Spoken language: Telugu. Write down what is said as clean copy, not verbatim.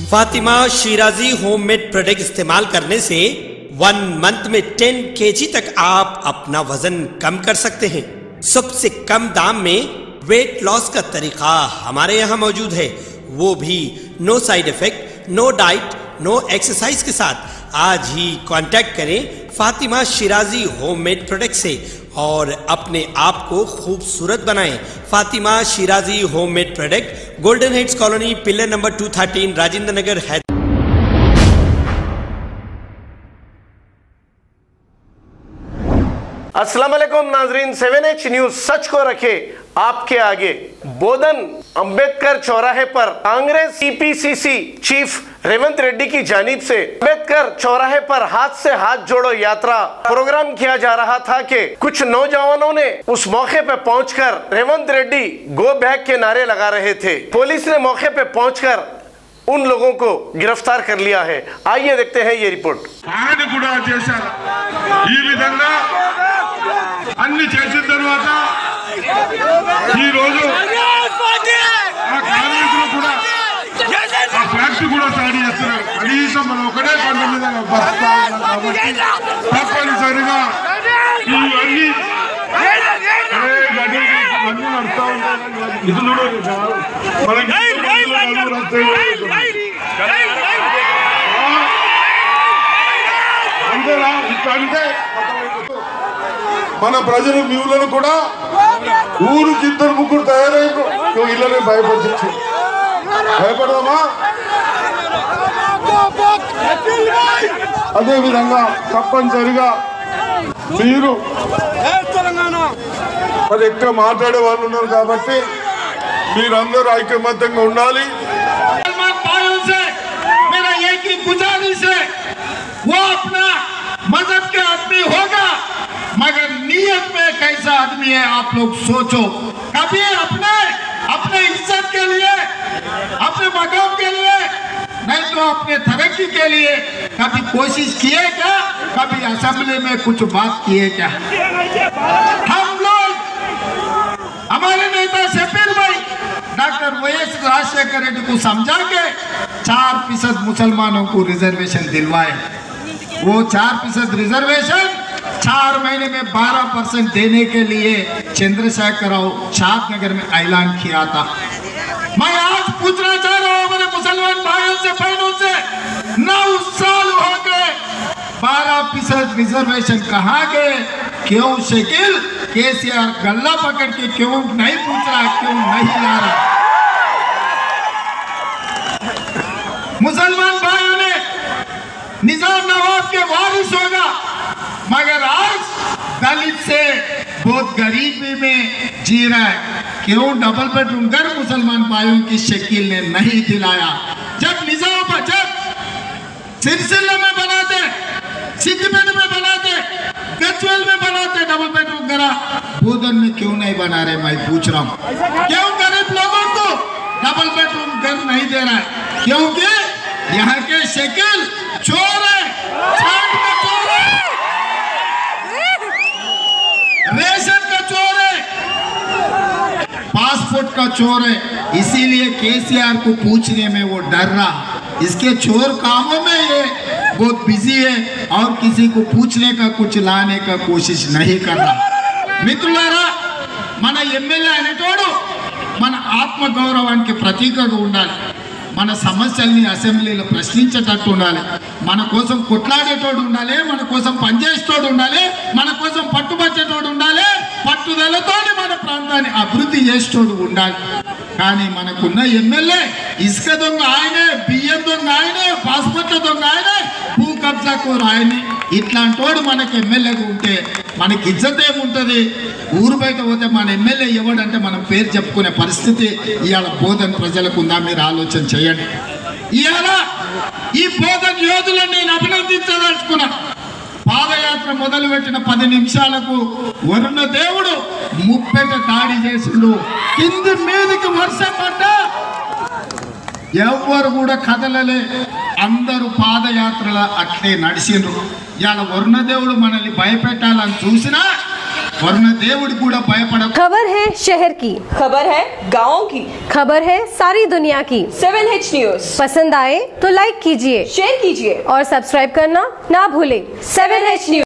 फातिमा शिराजी होममेड प्रोडक्ट इस्तेमाल करने से 1 मंथ में 10 kg तक आप अपना वजन कम कर सकते हैं। सबसे कम दाम में वेट लॉस का तरीका हमारे यहाँ मौजूद है, वो भी no side effect, no diet, no exercise के साथ। आज ही कांटेक्ट करें फातिमा शिराजी होममेड प्रोडक्ट से और अपने आप को खूबसूरत बनाएं। Fatima Shirazi homemade product, golden heads colony, pillar number 213, Rajendra Nagar, Hyderabad. अस्सलाम वालेकुम नाजरीन, 7H न्यूज सच को रखे आपके आगे। बोधन अंबेडकर चौराहे पर कांग्रेस टीपीसीसी चीफ रेवंत रेड्डी की जानिब से अंबेडकर चौराहे पर हाथ से हाथ जोड़ो यात्रा प्रोग्राम किया जा रहा था कि कुछ नौजवानों ने उस मौके पे पहुंचकर रेवंत रेड्डी गो बैक के नारे लगा रहे थे। पुलिस ने मौके पे पहुंचकर उन लोगों को गिरफ्तार कर लिया है। आइए देखते हैं ये रिपोर्ट। అన్ని చేసిన తర్వాత ఈ రోజు ఆ కార్మికులు కూడా ఆ ఫ్యాక్టరీ కూడా స్టార్ట్ చేస్తున్నారు। కనీసం మనం ఒకటే పంట మీద బతకాలి కాబట్టి తప్పనిసరిగా ఇవన్నీ నడుస్తూ ఉంటాయి। నిధులు అంటే మన ప్రజలు మీవులను కూడా ఊరికి 2-3 తయారైపు ఇళ్ళని భయపడచ్చు। భయపడదామా? అదే విధంగా తప్పనిసరిగా మీరు మరి ఎక్కువ మాట్లాడే వాళ్ళు ఉన్నారు కాబట్టి మీరందరూ ఐకమత్యంగా ఉండాలి। वो अपना मजहब के आदमी होगा मगर नीयत में कैसा आदमी है आप लोग सोचो। कभी अपने इज्जत के लिए, अपने मकाम के लिए, नहीं तो अपने तरक्की के लिए कभी कोशिश किए क्या? कभी असेंबली में कुछ बात किए क्या? हम लोग हमारे नेता शफीर भाई डॉक्टर वाईएस राजशेखर रेड्डी को समझा के 4% मुसलमानों को रिजर्वेशन दिलवाए। वो 4% रिजर्वेशन 4 महीने में 12% देने के लिए चंद्रशेखर राव शादनगर में ऐलान किया था। मैं आज पूछना चाह रहा हूँ हमारे मुसलमान भाइयों से, बहनों से, 9 साल हो गए 12% रिजर्वेशन कहाँ गए? क्यों शकील केसीआर गल्ला पकड़ के क्यों नहीं पूछ रहा, क्यों नहीं ला रहा? मुसलमान भाइयों ने निजाम नवाब के वारिस होगा मगर आज दलित से बहुत गरीबी में जी रहा है। क्यों डबल बेडरूम घर मुसलमान भाइयों की शकील ने नहीं दिलाया? जब निजाम जब सिलसिला में बनाते, सिद्धपेट में बनाते, गजवेल में बनाते डबल बेडरूम घर, बोधन में क्यों नहीं बना रहे? मैं पूछ रहा हूँ क्यों गरीब लोगों को डबल बेडरूम घर नहीं दे रहा है? क्योंकि यहाँ के शकील चोर है, छाट का चोर है, रेशन का चोर है, पासपोर्ट का चोर है। इसीलिए केसीआर को पूछने में वो डर रहा। इसके चोर कामों में ये बहुत बिजी है और किसी को पूछने का, कुछ लाने का कोशिश नहीं कर रहा। मित्रुलारा मन एम्मेल्ये अनेटोडु मन आत्म गौरवानिकी प्रतीकగా ఉండాలి। మన సమస్యల్ని అసెంబ్లీలో ప్రశ్నించేటట్టు ఉండాలి, మన కోసం కొట్లాడేటోడు ఉండాలి, మన కోసం పనిచేసేటోడు ఉండాలి, మన కోసం పట్టుబట్టేటోడు ఉండాలి, పట్టుదలతో మన ప్రాంతాన్ని అభివృద్ధి చేసేటోడు ఉండాలి। కానీ మనకున్న ఎమ్మెల్యే ఇసుక దొంగ ఆయనే, బియ్యం దొంగ ఆయనే, పాస్పోర్ట్ల దొంగ ఆయనే, భూ కబ్జాకోరు ఆయనే। ఇట్లాంటోడు మనకు ఎమ్మెల్యేగా ఉంటే మనకి ఇజ్జత్ ఏముంటుంది? ఊరు బయట పోతే మన ఎమ్మెల్యే ఎవడంటే మనం పేరు చెప్పుకునే పరిస్థితి ఇవాళ బోధన్ ప్రజలకు ఉందా? మీరు ఆలోచన చేయండి। ఇవాళ ఈ బోధన్ యోధులను నేను అభినందించదలుచుకున్నా। పాదయాత్ర మొదలుపెట్టిన 10 నిమిషాలకు వరుణ దేవుడు ముప్పెట దాడి చేసిండు। కింది మీదకి వర్షం పడ్డా ఎవరు కూడా కదలలే, అందరూ పాదయాత్రల అట్లే నడిచిండ్రు। ఇవాళ వరుణ దేవుడు మనల్ని భయపెట్టాలని చూసినా वरना దేవుడు కూడా భయపడ। खबर है शहर की, खबर है गाँव की, खबर है सारी दुनिया की। 7H न्यूज पसंद आए तो लाइक कीजिए, शेयर कीजिए और सब्सक्राइब करना ना भूलें। 7H news.